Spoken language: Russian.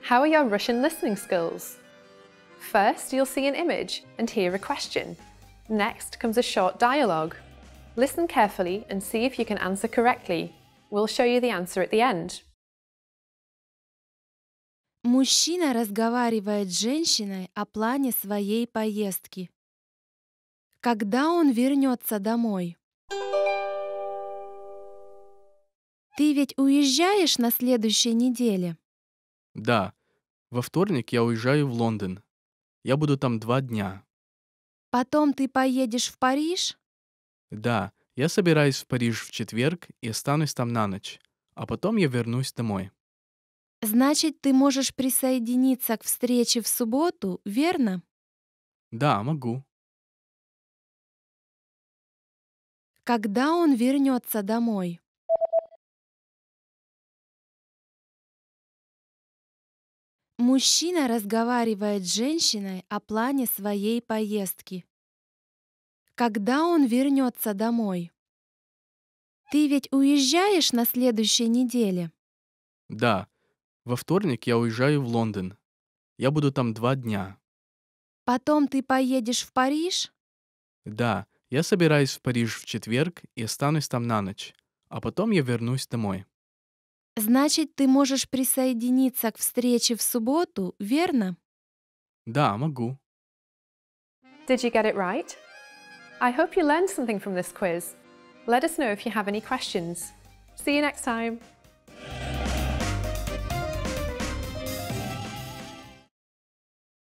How are your Russian listening skills? First, you'll see an image and hear a question. Next comes a short dialogue. Listen carefully and see if you can answer correctly. We'll show you the answer at the end. Мужчина разговаривает с женщиной о плане своей поездки. Когда он вернется домой? Ты ведь уезжаешь на следующей неделе? Да, во вторник я уезжаю в Лондон. Я буду там 2 дня. Потом ты поедешь в Париж? Да, я собираюсь в Париж в четверг и останусь там на ночь, а потом я вернусь домой. Значит, ты можешь присоединиться к встрече в субботу, верно? Да, могу. Когда он вернется домой? Мужчина разговаривает с женщиной о плане своей поездки. Когда он вернется домой? Ты ведь уезжаешь на следующей неделе? Да, во вторник я уезжаю в Лондон. Я буду там 2 дня. Потом ты поедешь в Париж? Да, я собираюсь в Париж в четверг и останусь там на ночь, а потом я вернусь домой. Значит, ты можешь присоединиться к встрече в субботу, верно? Да, могу. Did you get it right? I hope you learned something from this quiz. Let us know if you have any questions. See you next time.